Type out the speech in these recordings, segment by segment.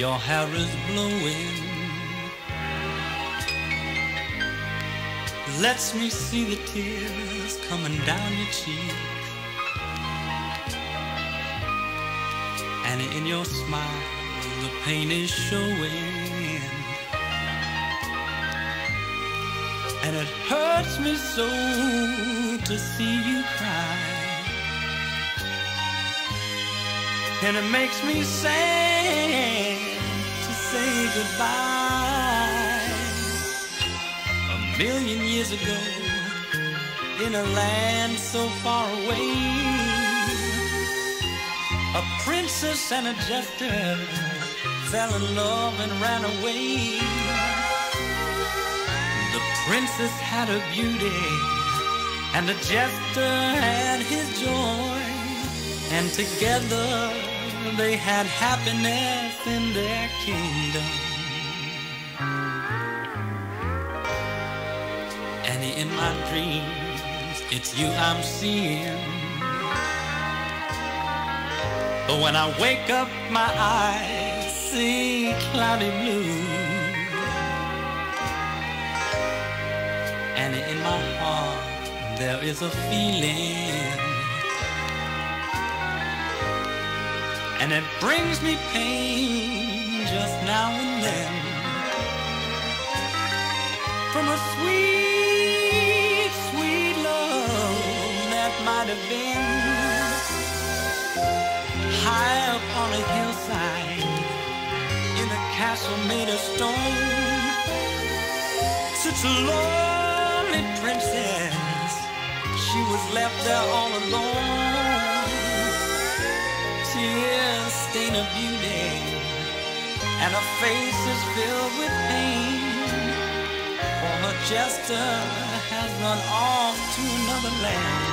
Your hair is blowing, lets me see the tears coming down your cheek. And in your smile the pain is showing, and it hurts me so to see you cry. And it makes me sad to say goodbye. A million years ago, in a land so far away, a princess and a jester fell in love and ran away. The princess had her beauty, and the jester had his joy, and together they had happiness in their kingdom. And in my dreams, it's you I'm seeing. But when I wake up, my eyes see cloudy blue. And in my heart, there is a feeling, and it brings me pain just now and then, from a sweet, sweet love that might have been high up on a hillside in a castle made of stone. Such a lonely princess, she was left there all alone. Tears stain her beauty, and her face is filled with pain, for her jester has run off to another land.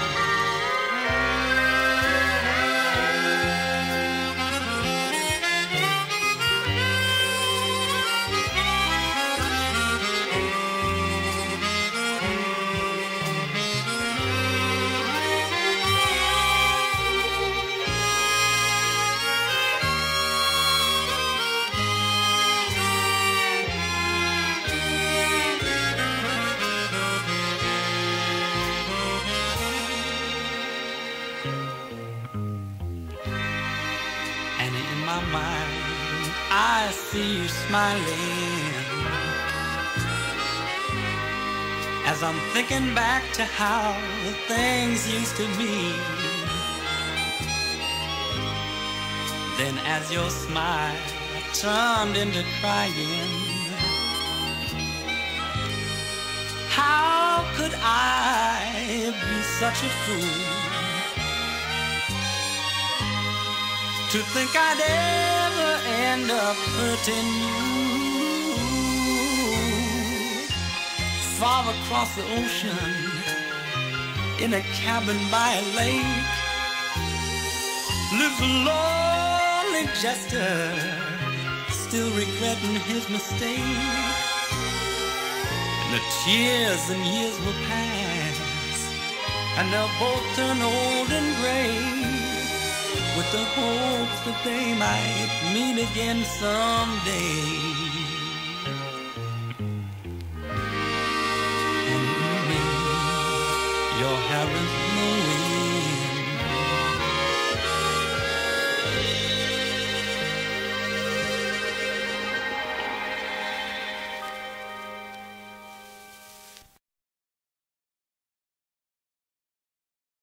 And in my mind, I see you smiling, as I'm thinking back to how things used to be. Then as your smile turned into crying, how could I be such a fool to think I'd ever end up hurting you? Far across the ocean, in a cabin by a lake, lives a lonely jester, still regretting his mistake. And the tears and years will pass, and they'll both turn old and gray, with the hopes that they might meet again someday.